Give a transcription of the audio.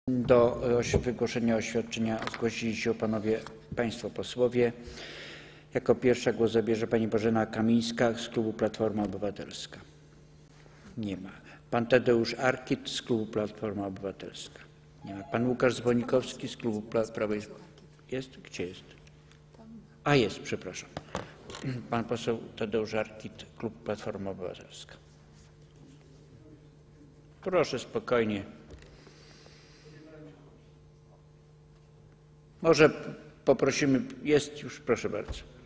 Do wygłoszenia oświadczenia zgłosili się Państwo posłowie. Jako pierwsza głos zabierze pani Bożena Kamińska z klubu Platforma Obywatelska. Nie ma. Pan Tadeusz Arkit z klubu Platforma Obywatelska. Nie ma. Pan Łukasz Zbonikowski z klubu Prawa i Jest? Gdzie jest? A jest, przepraszam. Pan poseł Tadeusz Arkit, klub Platforma Obywatelska. Proszę spokojnie. Może poprosimy, jest już, proszę bardzo.